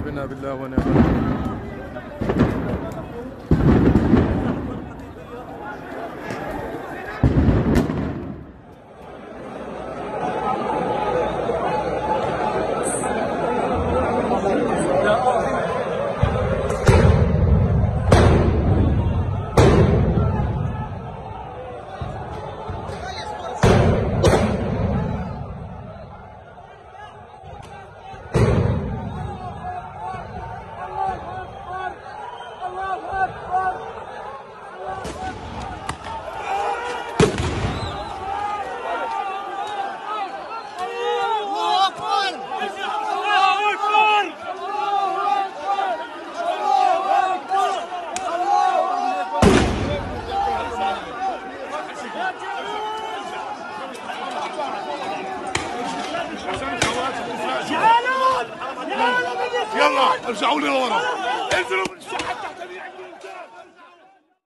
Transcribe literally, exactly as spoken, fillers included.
حسبنا بالله ونعم الوكيل. يلا ارجعوا لي لورا، انزلوا من الشحن تحت اليمين.